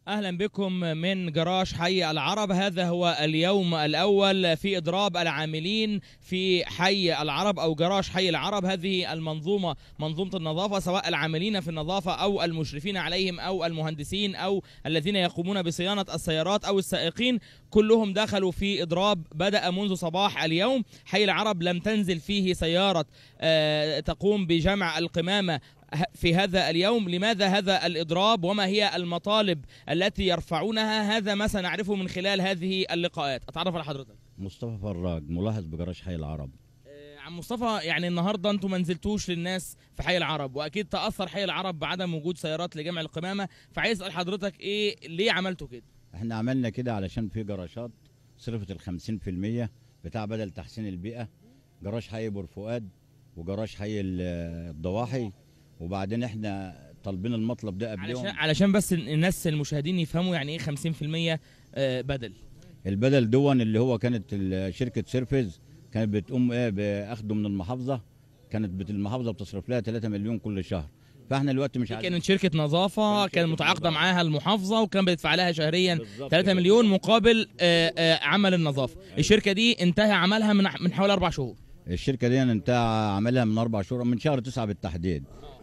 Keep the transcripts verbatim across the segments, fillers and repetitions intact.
أهلا بكم من جراج حي العرب. هذا هو اليوم الأول في إضراب العاملين في حي العرب أو جراج حي العرب. هذه المنظومة منظومة النظافة، سواء العاملين في النظافة أو المشرفين عليهم أو المهندسين أو الذين يقومون بصيانة السيارات أو السائقين، كلهم دخلوا في إضراب بدأ منذ صباح اليوم. حي العرب لم تنزل فيه سيارة تقوم بجمع القمامة في هذا اليوم. لماذا هذا الإضراب وما هي المطالب التي يرفعونها؟ هذا ما سنعرفه من خلال هذه اللقاءات. أتعرف على حضرتك. مصطفى فراج، ملاحظ بجراج حي العرب. آه عم مصطفى، يعني النهارده انتم ما نزلتوش للناس في حي العرب، واكيد تأثر حي العرب بعدم وجود سيارات لجمع القمامة، فعايز اسأل حضرتك ايه ليه عملتوا كده؟ احنا عملنا كده علشان في جراشات صرفت ال خمسين في المية بتاع بدل تحسين البيئة، جراج حي بور فؤاد وجراج حي الضواحي، وبعدين احنا طالبين المطلب ده قبلهم علشان علشان بس الناس المشاهدين يفهموا يعني ايه خمسين في المية بدل. البدل دون اللي هو كانت شركه سيرفيز كانت بتقوم ايه باخده من المحافظه، كانت المحافظه بتصرف لها ثلاثة مليون كل شهر، فاحنا دلوقتي مش عارفين. كانت شركه نظافه كانت متعاقده معاها المحافظه وكان بيدفع لها شهريا ثلاثة مليون مقابل آآ آآ عمل النظافه. الشركه دي انتهى عملها من من حوالي اربع شهور. الشركه دي انتهى عملها من اربع شهور، من شهر تسعة بالتحديد.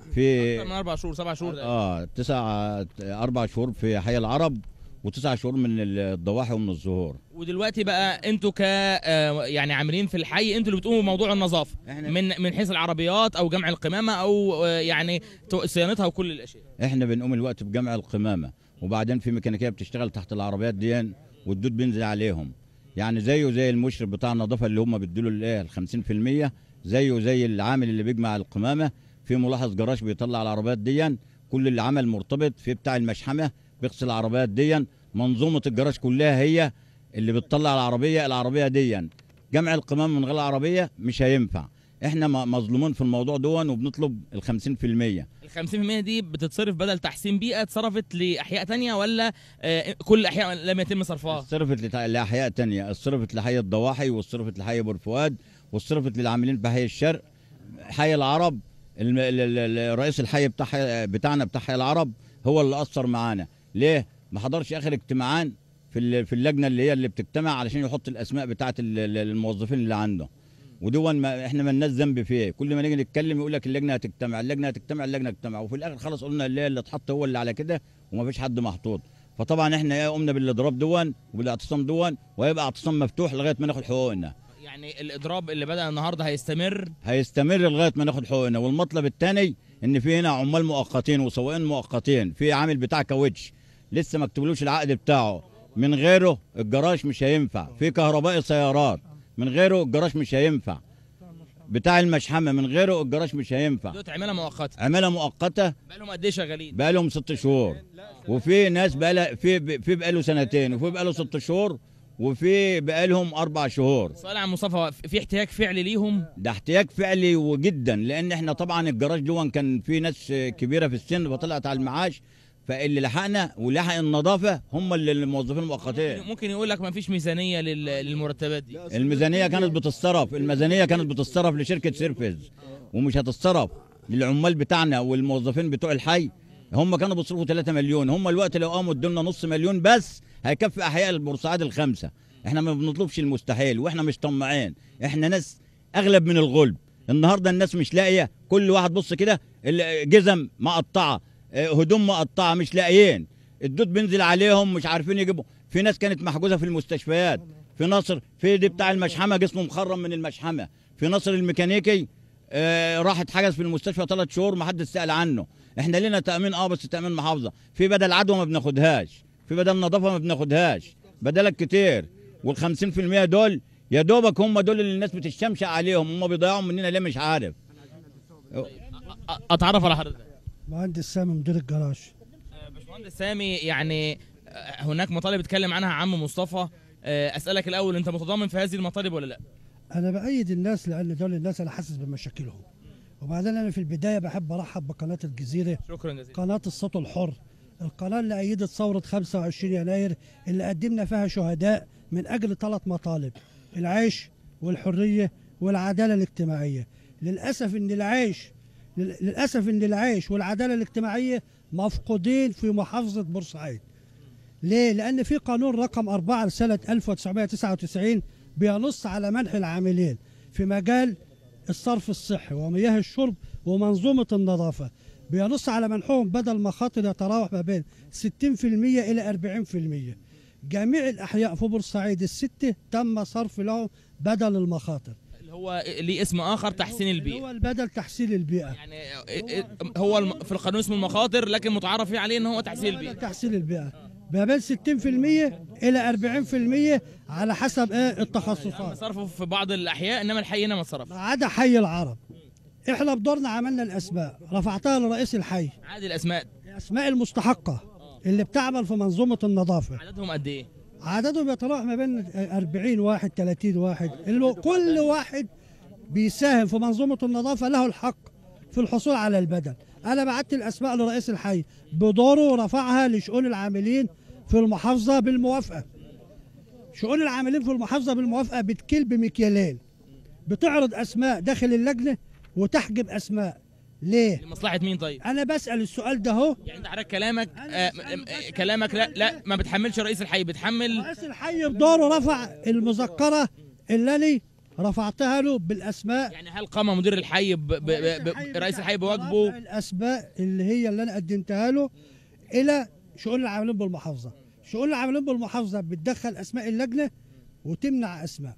في اكثر من اربع شهور، سبع شهور. اه تسع اربع شهور في حي العرب وتسع شهور من الضواحي ومن الزهور. ودلوقتي بقى انتوا ك يعني عاملين في الحي، انتوا اللي بتقوموا بموضوع النظافه من من حيث العربيات او جمع القمامه او يعني صيانتها وكل الاشياء. احنا بنقوم الوقت بجمع القمامه، وبعدين في ميكانيكيه بتشتغل تحت العربيات دي والدود بينزل عليهم، يعني زيه زي المشرف بتاع النظافه اللي هم بيدوا له ال خمسين في المية، زيه زي العامل اللي بيجمع القمامه. في ملاحظ جراج بيطلع العربيات دي، كل اللي عمل مرتبط في بتاع المشحمه بيغسل العربيات دي. منظومه الجراج كلها هي اللي بتطلع العربيه العربيه دي. جمع القمامه من غير العربيه مش هينفع. احنا مظلومين في الموضوع دون وبنطلب ال خمسين في المية. ال خمسين في المية دي بتتصرف بدل تحسين بيئه، اتصرفت لاحياء ثانيه ولا آه كل الاحياء لم يتم صرفها؟ اتصرفت لاحياء ثانيه، اتصرفت لحي الضواحي واتصرفت لحي بور فؤاد واتصرفت للعاملين في حي الشرق. حي العرب رئيس الحي بتاع بتاعنا بتاع حي العرب هو اللي اثر معانا. ليه ما حضرش اخر اجتماعان في في اللجنه اللي هي اللي بتجتمع علشان يحط الاسماء بتاعه الموظفين اللي عنده؟ ودون ما احنا ما لناش ذنب فيه. كل ما نيجي نتكلم يقول لك اللجنه هتجتمع اللجنه هتجتمع اللجنه هتجتمع، وفي الاخر خلاص قلنا اللي اللي اتحط هو اللي على كده وما فيش حد محطوط. فطبعا احنا ايه قمنا بالاضراب دون وبالاعتصام دون، وهيبقى اعتصام مفتوح لغايه ما ناخد حقوقنا. يعني الاضراب اللي بدأ النهارده هيستمر هيستمر لغايه ما ناخد حقوقنا. والمطلب الثاني ان في هنا عمال مؤقتين وسواقين مؤقتين، في عامل بتاع كاوتش لسه ما كتبلوش العقد بتاعه، من غيره الجراج مش هينفع. في كهربائي سيارات من غيره الجراج مش هينفع. بتاع المشحمه من غيره الجراج مش هينفع. دول عماله مؤقته عماله مؤقته بقى لهم قد ايه شغالين؟ بقى لهم ست شهور، وفي ناس بقى في في بقى له سنتين، وفي بقى له ست شهور، وفي بقى لهم اربع شهور. سؤال عن مصطفى، في احتياج فعلي ليهم؟ ده احتياج فعلي وجدا، لان احنا طبعا الجراج دون كان في ناس كبيره في السن فطلعت على المعاش، فاللي لحقنا ولحق النظافه هم اللي الموظفين المؤقتين. ممكن يقول لك ما فيش ميزانيه للمرتبات دي. الميزانيه كانت بتصرف، الميزانيه كانت بتصرف لشركه سيرفيز ومش هتتصرف للعمال بتاعنا والموظفين بتوع الحي. هم كانوا بيصرفوا ثلاثة مليون، هم الوقت لو قاموا ادوا لنا نص مليون بس هيكفي احياء البورسعيد الخمسه. احنا ما بنطلبش المستحيل واحنا مش طماعين، احنا ناس اغلب من الغلب. النهارده الناس مش لاقيه، كل واحد بص كده الجزم مقطعه، هدوم مقطعه، مش لاقيين. الدود بينزل عليهم مش عارفين يجيبوا. في ناس كانت محجوزه في المستشفيات في نصر، في دي بتاع المشحمه جسمه مخرم من المشحمه، في نصر الميكانيكي آه راح اتحجز في المستشفى ثلاث شهور ما حدش سال عنه. احنا لنا تامين اه بس تامين محافظه. في بدل عدوى ما بناخدهاش، في بدل نظافه ما بناخدهاش، بدلك كتير. وال خمسين في المية دول يا دوبك هم دول اللي الناس بتشمشق عليهم، هم بيضيعوا مننا ليه مش عارف. اتعرف على حضرتك. مهندس سامي مدير الجراج. باشمهندس سامي، يعني هناك مطالب اتكلم عنها عم مصطفى، اسالك الاول انت متضامن في هذه المطالب ولا لا؟ انا بايد الناس لان دول الناس انا حاسس بمشاكلهم. وبعدين انا في البدايه بحب ارحب بقناه الجزيره. شكرا جزيلا. قناه الصوت الحر، القناه اللي ايدت ثوره خمسة وعشرين يناير اللي قدمنا فيها شهداء من اجل ثلاث مطالب: العيش والحريه والعداله الاجتماعيه. للاسف ان العيش للاسف ان العيش والعداله الاجتماعيه مفقودين في محافظه بورسعيد. ليه؟ لأن في قانون رقم أربعة لسنة ألف وتسعمائة وتسعة وتسعين بينص على منح العاملين في مجال الصرف الصحي ومياه الشرب ومنظومة النظافة، بينص على منحهم بدل مخاطر يتراوح ما بين ستين بالمئة إلى أربعين بالمئة. جميع الأحياء في بورسعيد الستة تم صرف لهم بدل المخاطر. اللي هو ليه اسم آخر تحسين البيئة. هو البدل تحسين البيئة. يعني هو الم- في القانون اسمه المخاطر، لكن متعارف فيه عليه ان هو تحسين البيئة. تحسين البيئة ما بين ستين بالمئة إلى أربعين بالمئة على حسب ايه التخصصات. صرفه في بعض الأحياء، إنما الحي هنا ما اتصرفش. ما عدا حي العرب. احنا بدورنا عملنا الأسماء، رفعتها لرئيس الحي. عادي الأسماء. الأسماء المستحقة اللي بتعمل في منظومة النظافة. عددهم قد إيه؟ عددهم يتراوح ما بين أربعين واحد ثلاثين واحد، اللي كل واحد بيساهم في منظومة النظافة له الحق في الحصول على البدل. أنا بعت الأسماء لرئيس الحي بدوره، رفعها لشؤون العاملين في المحافظة بالموافقة. شؤون العاملين في المحافظة بالموافقة بتكل بمكيالين، بتعرض أسماء داخل اللجنة وتحجب أسماء. ليه؟ لمصلحة مين طيب؟ أنا بسأل السؤال ده أهو. يعني أنت حضرتك كلامك آه آه كلامك لا لا ما بتحملش رئيس الحي، بتحمل رئيس الحي بدوره رفع المذكرة اللي أنا رفعتها له بالأسماء. يعني هل قام مدير الحي ب... ب... ب... ب... رئيس الحي بواجبه؟ رفع الأسماء اللي هي اللي أنا قدمتها له إلى شؤون العاملين بالمحافظة. شؤون العاملين بالمحافظة بتدخل أسماء اللجنة وتمنع أسماء.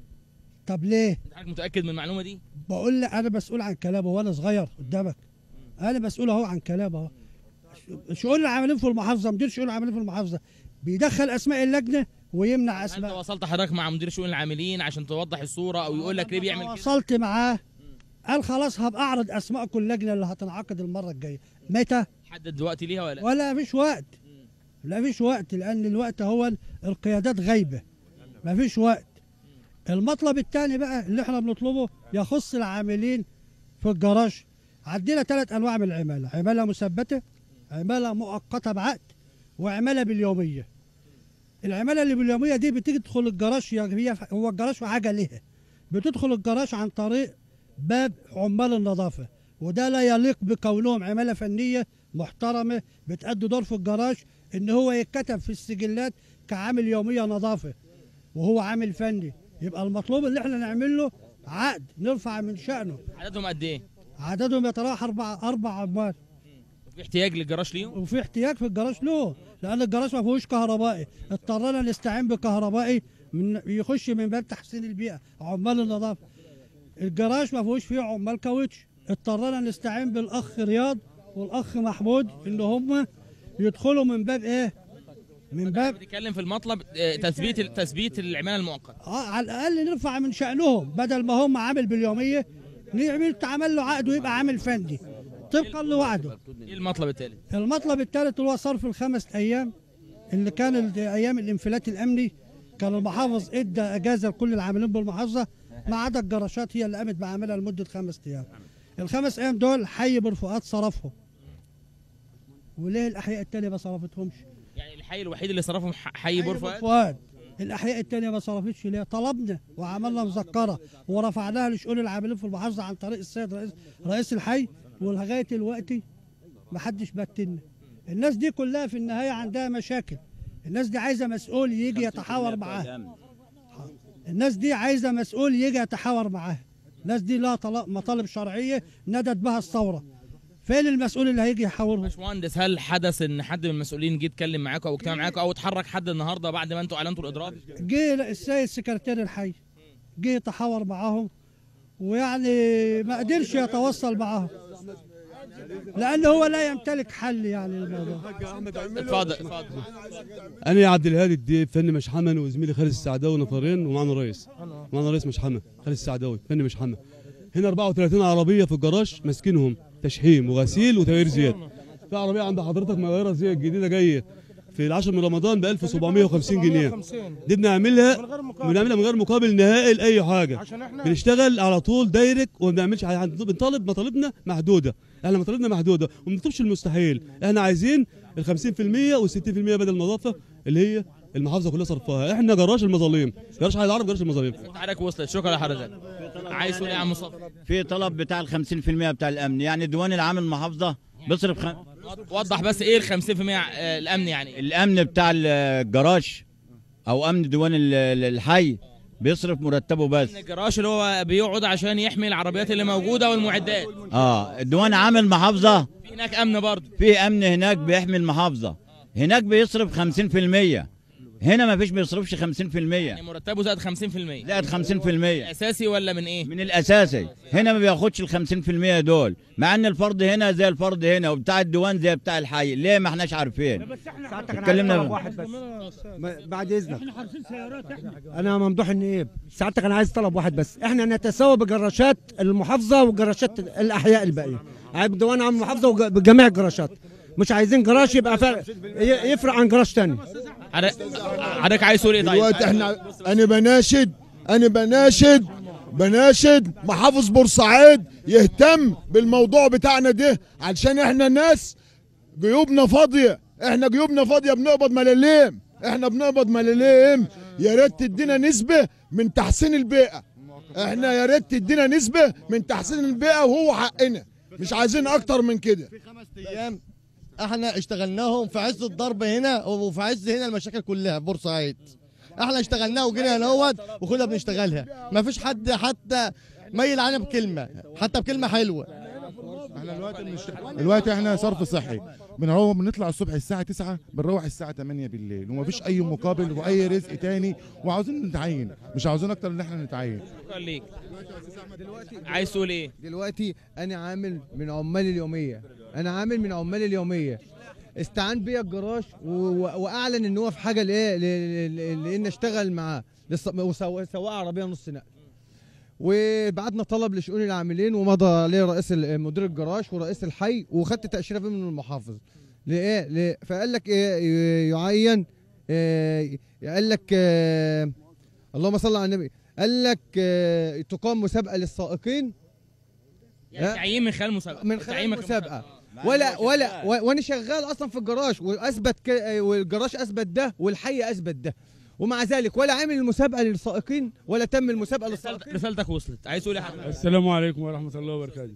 طب ليه؟ أنت حضرتك متأكد من المعلومة دي؟ بقول لك أنا مسؤول عن كلامه وأنا صغير قدامك. أنا مسؤول أهو عن كلامه أهو. شؤون العاملين في المحافظة، مدير شؤون العاملين في المحافظة بيدخل أسماء اللجنة ويمنع أنت أسماء. وصلت حضرتك مع مدير شؤون العاملين عشان توضح الصورة أو يقول لك ليه بيعمل كده؟ وصلت معاه، قال خلاص هبقى أعرض أسماء كل لجنة اللي هتنعقد المرة الجاية. متى؟ حدد دلوقتي ليها ولا؟ ولا فيش وقت. لا فيش وقت، لأن الوقت هو القيادات غايبة، ما فيش وقت. المطلب الثاني بقى اللي احنا بنطلبه يخص العاملين في الجراج. عندنا ثلاث أنواع من العمالة: عمالة مثبتة، عمالة مؤقتة بعقد، وعمالة باليومية. العمالة اللي باليومية دي بتيجي تدخل الجراج، هي هو الجراج في حاجة ليها، بتدخل الجراج عن طريق باب عمال النظافة، وده لا يليق بكونهم عمالة فنية محترمة بتأدي دور في الجراج إن هو يتكتب في السجلات كعامل يومية نظافة وهو عامل فني. يبقى المطلوب اللي احنا نعمل له عقد نرفع من شأنه. عددهم قد إيه؟ عددهم يتراوح أربع أربع عمال. في احتياج للجراج ليهم؟ وفي احتياج في الجراج له، لأن الجراج ما فيهوش كهربائي، اضطرينا نستعين بكهربائي من يخش من باب تحسين البيئة عمال النظافة. الجراج ما فيهوش فيه عمال كاوتش، اضطرينا نستعين بالأخ رياض والأخ محمود إن هم يدخلوا من باب إيه؟ من باب بتتكلم في المطلب آه، تثبيت تثبيت العمالة المؤقتة. اه على الأقل نرفع من شأنهم، بدل ما هم عامل باليومية نعمل تعمل له عقد ويبقى عامل فني طبقا لوعده. ايه المطلب الثالث؟ المطلب الثالث هو صرف الخمس ايام اللي كان ال- ايام الانفلات الامني، كان المحافظ ادى اجازه لكل العاملين بالمحافظه ما عدا الجراشات هي اللي قامت بعملها لمده خمس ايام. الخمس ايام دول حي برفقات صرفهم. وليه الاحياء الثانيه ما صرفتهمش؟ يعني الحي الوحيد اللي صرفهم ح- حي بورفؤاد. فؤاد. الاحياء الثانيه ما صرفتش ليه؟ طلبنا وعملنا مذكره ورفعناها لشؤون العاملين في المحافظه عن طريق السيد رئيس رئيس الحي، ولغايه دلوقتي ما حدش بتنا. الناس دي كلها في النهايه عندها مشاكل، الناس دي عايزه مسؤول يجي يتحاور معاها. الناس دي عايزه مسؤول يجي يتحاور معاها. الناس دي لها طلب- مطالب شرعيه ندت بها الثوره. فين المسؤول اللي هيجي يحاورهم؟ باشمهندس، هل حدث ان حد من المسؤولين جه يتكلم معاكم او اجتمع معاكم او اتحرك حد النهارده بعد ما انتوا اعلنتوا الاضراب؟ جه السيد سكرتير الحي جه يتحاور معاهم، ويعني ما قدرش يتوصل معاهم لان هو لا يمتلك حل يعني الموضوع. اتفضل اتفضل. انا عبد الهادي الديب فني مشحمه، وزميلي خالد السعداوي نفرين، ومعنا رئيس معنا رئيس مشحمه خالد السعداوي فني مشحمه. هنا أربعة وثلاثين عربيه في الجراج ماسكينهم تشحيم وغسيل وتغيير زيت. في عربيه عند حضرتك مغيره زيت جديده جايه في العاشر من رمضان ب ألف وسبعمائة وخمسين جنيه. دي بنعملها بنعملها من غير مقابل نهائي لاي حاجه، بنشتغل على طول دايركت وما بنعملش حاجه. بنطالب مطالبنا محدوده، احنا مطالبنا محدوده وما بنطلبش المستحيل. احنا عايزين ال خمسين بالمئة وال ستين بالمئة بدل النظافه اللي هي المحافظه كلها صرفها. احنا جراج المظالم، جراج حي العرب، جراج المظالم. حضرتك وصلت، شكرا لحضرتك. عايز تقول ايه يا عم مصطفى؟ في طلب بتاع ال خمسين بالمئة بتاع الامن، يعني ديوان العام المحافظه بيصرف خ... وضح بس ايه ال خمسين في المية الامن يعني. الامن بتاع الجراج او امن ديوان الحي بيصرف مرتبه بس. الجراج اللي هو بيقعد عشان يحمي العربيات اللي موجوده والمعدات. اه الديوان عامل محافظه، في هناك امن برضه. في امن هناك بيحمي المحافظه، هناك بيصرف خمسين في المية، هنا ما فيش بيصرفش خمسين في المية. يعني مرتبه زائد خمسين في المية. زائد خمسين في المية. اساسي ولا من ايه؟ من الاساسي. هنا ما بياخدش ال خمسين في المية دول، مع ان الفرد هنا زي الفرد هنا وبتاع الديوان زي بتاع الحي، ليه ما احناش عارفين؟ اتكلمنا واحد بس بعد اذنك. انا ممدوح النقيب، سعادتك انا عايز طلب واحد بس، احنا نتساوى بجراشات المحافظه وجراشات الاحياء الباقيه، عيب ديوان عام المحافظه وبجميع الجراشات، مش عايزين جراش يبقى فرق يفرق عن جراش تاني. حضرتك عايز تقول ايه طيب؟ دلوقتي احنا انا بناشد انا بناشد بناشد محافظ بورسعيد يهتم بالموضوع بتاعنا ده، علشان احنا ناس جيوبنا فاضيه، احنا جيوبنا فاضيه بنقبض ملاليم، احنا بنقبض ملاليم، يا ريت تدينا نسبه من تحسين البيئه، احنا يا ريت تدينا نسبه من تحسين البيئه وهو حقنا، مش عايزين اكتر من كده. في خمس ايام احنا اشتغلناهم في عز الضرب هنا وفي عز هنا المشاكل كلها في بورسعيد، احنا اشتغلناها وجينا هنا اهوت وكنا بنشتغلها، ما فيش حد حتى ميل علينا بكلمه، حتى بكلمه حلوه. احنا دلوقتي بنشتغل دلوقتي احنا صرف صحي، بنروح بنطلع الصبح الساعه تسعة بنروح الساعه تمانية بالليل، وما فيش اي مقابل واي رزق تاني، وعاوزين نتعين، مش عاوزين اكتر ان احنا نتعين. شكرا ليك. عايز تقول ايه؟ دلوقتي انا عامل من عمال اليوميه، انا عامل من عمال اليوميه، استعان بيا الجراج واعلن ان هو في حاجه لايه لان اشتغل معاه وسواق عربيه نص نقل، وبعتنا طلب لشؤون العاملين ومضى عليه رئيس مدير الجراج ورئيس الحي، وخدت تاشيره فيه من المحافظ لايه ليه فقال لك ايه يعين إيه قال لك إيه اللهم صل على النبي، قال لك إيه تقام مسابقه للسائقين، يعني تعيين من خلال مسابقه من خلال مسابقه ولا ولا وانا شغال اصلا في الجراج واثبت والجراج اثبت ده والحي اثبت ده، ومع ذلك ولا عامل المسابقه للسائقين ولا تم المسابقه للسائقين. رسالتك وصلت. عايز تقول ايه حضرتك؟ السلام عليكم ورحمه الله وبركاته.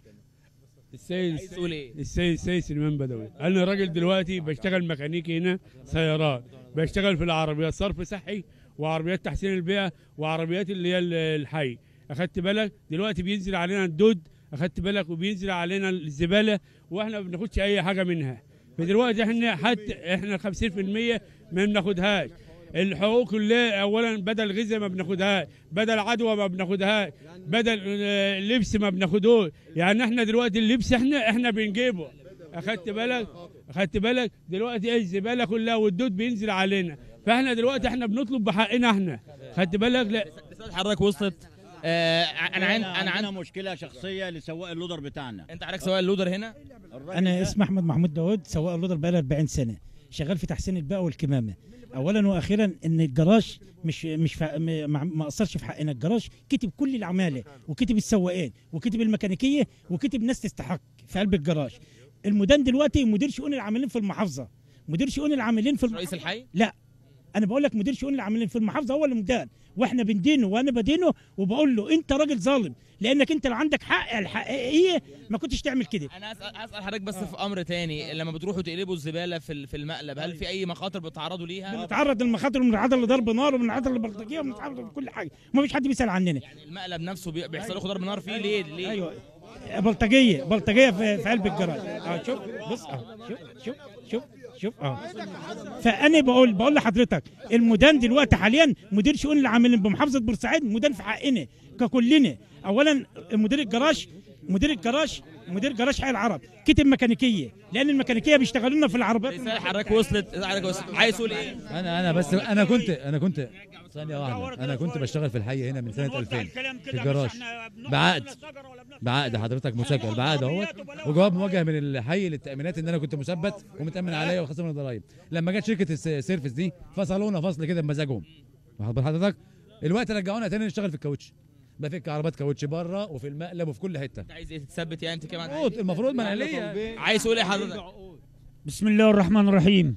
السيد تقول ايه؟ السيد السيد سليمان بدوي، انا راجل دلوقتي بشتغل ميكانيكي هنا سيارات، بشتغل في العربيات صرف صحي وعربيات تحسين البيئه وعربيات اللي هي الحي، اخدت بالك؟ دلوقتي بينزل علينا الدود، اخدت بالك؟ وبينزل علينا الزباله واحنا ما بناخدش اي حاجه منها، فدلوقتي احنا حتى احنا خمسين في المية ما بناخدهاش، الحقوق كلها اولا بدل غذاء ما بناخدهاش، بدل عدوى ما بناخدهاش، بدل لبس ما بناخدوش، يعني احنا دلوقتي اللبس احنا احنا بنجيبه، اخدت بالك؟ اخدت بالك؟ دلوقتي ايه الزباله كلها والدود بينزل علينا، فاحنا دلوقتي احنا بنطلب بحقنا احنا، خدت بالك؟ لا رساله حضرتك وصلت. آه انا عن انا عندنا عن مشكله شخصيه لسواق اللودر بتاعنا. انت حضرتك سواق اللودر هنا؟ انا اسمي احمد محمود داوود، سواق اللودر بقالي أربعين سنه، شغال في تحسين البيئه والكمامه. اولا واخيرا ان الجراج مش مش فا ما اثرش في حقنا، الجراج كتب كل العماله وكتب السواقين وكتب الميكانيكيه وكتب ناس تستحق في قلب الجراج. المدان دلوقتي مدير شؤون العاملين في المحافظه، مدير شؤون العاملين في رئيس الحي؟ لا انا بقول لك مدير شؤون العاملين في المحافظه هو اللي مدان، واحنا بندينه وانا بدينه وبقول له انت راجل ظالم لانك انت لو عندك حق الحقيقيه ما كنتش تعمل كده. انا اسال اسال حضرتك بس آه. في امر تاني، لما بتروحوا تقلبوا الزباله في في المقلب هل في اي مخاطر بتتعرضوا ليها؟ بنتعرض للمخاطر وبنتعرض لضرب نار وبنتعرض للبلطجيه وبنتعرض لكل حاجه، ما فيش حد بيسال عننا. يعني المقلب نفسه بيحصل له ضرب نار فيه ليه؟ ليه؟ ايوه بلطجيه بلطجيه في, في قلب الجراج. اه شوف بص اه شوف شوف شوف شوف اه فانا بقول بقول لحضرتك المدان دلوقتي حاليا مدير شؤون العاملين بمحافظه بورسعيد مدان في حقنا ككلنا. اولا مدير الجراج مدير الجراج مدير جراج حي العرب كتب ميكانيكيه لان الميكانيكيه بيشتغلوا لنا في العربيات. رساله حضرتك وصلت. عايز تقول ايه؟ انا انا بس انا كنت انا كنت ثانيه واحده انا كنت بشتغل في الحي هنا من سنه ألفين في الجراج بعقد بعقد حضرتك مسجل بعقد اهوت وجواب موجه من الحي للتامينات ان انا كنت مثبت ومتامن عليا وخصم من الضرايب. لما جت شركه السيرفيس دي فصلونا فصل كده بمزاجهم حضرتك، الوقت رجعونا تاني نشتغل في الكاوتش، بفك عربات كاوتش بره وفي المقلب وفي كل حته. انت عايز ايه تثبت يعني انت كمان؟ المفروض ما انا ليا. عايز تقول ايه حضرتك؟ بسم الله الرحمن الرحيم.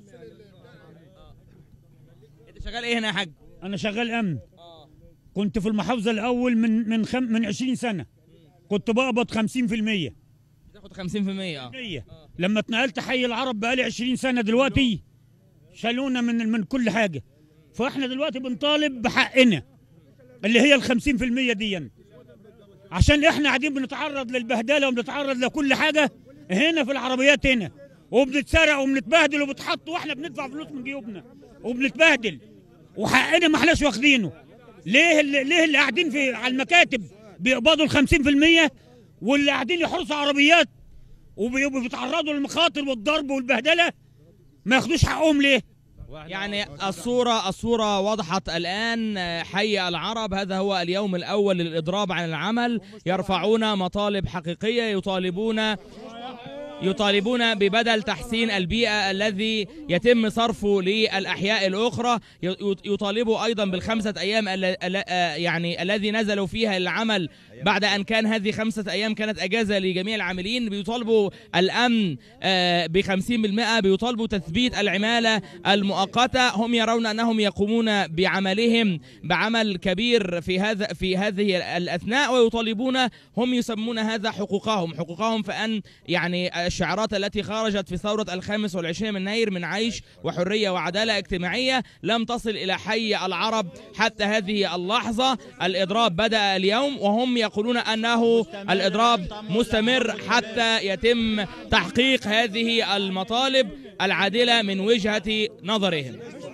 انت شغال ايه هنا يا حاج؟ انا شغال امن. كنت في المحافظه الاول من من خم من عشرين سنه كنت بقبض خمسين في المية. تاخد خمسين في المية. اه لما اتنقلت حي العرب بقالي عشرين سنه دلوقتي شالونا من من كل حاجه، فاحنا دلوقتي بنطالب بحقنا اللي هي ال خمسين في المية دي، عشان احنا قاعدين بنتعرض للبهدله وبنتعرض لكل حاجه هنا في العربيات هنا، وبنتسرق وبنتبهدل وبتحط، واحنا بندفع فلوس من جيوبنا وبنتبهدل، وحقنا ما احناش واخدينه. ليه اللي ليه اللي قاعدين في على المكاتب بيقبضوا ال خمسين في المية واللي قاعدين يحرسوا عربيات وبيتعرضوا للمخاطر والضرب والبهدله ما ياخدوش حقهم ليه؟ يعني الصورة الصورة وضحت الآن. حي العرب هذا هو اليوم الأول للإضراب عن العمل، يرفعون مطالب حقيقية، يطالبون يطالبون ببدل تحسين البيئة الذي يتم صرفه للأحياء الأخرى، يطالبوا أيضا بالخمسة أيام يعني الذي نزلوا فيها العمل بعد أن كان هذه خمسة أيام كانت أجازة لجميع العاملين، بيطالبوا الأمن بخمسين بالمئة، بيطالبوا تثبيت العمالة المؤقتة. هم يرون أنهم يقومون بعملهم بعمل كبير في هذا في هذه الأثناء، ويطالبون هم يسمون هذا حقوقهم حقوقهم فأن يعني الشعارات التي خرجت في ثورة الخامس والعشرين من يناير من عيش وحرية وعدالة اجتماعية لم تصل إلى حي العرب حتى هذه اللحظة. الإضراب بدأ اليوم وهم يقولون أنه الإضراب مستمر حتى يتم تحقيق هذه المطالب العادلة من وجهة نظرهم.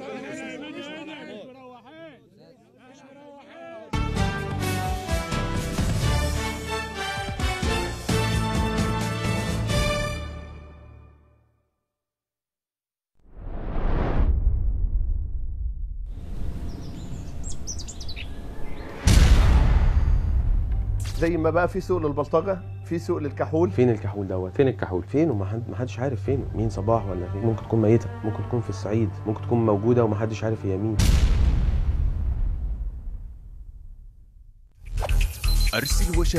زي ما بقى في سوق للبلطجه، في سوق للكحول. فين الكحول دوت؟ فين الكحول؟ فين وما حدش عارف فين، مين صباح ولا فين؟ ممكن تكون ميته، ممكن تكون في الصعيد، ممكن تكون موجوده وما حدش عارف هي مين. أرسل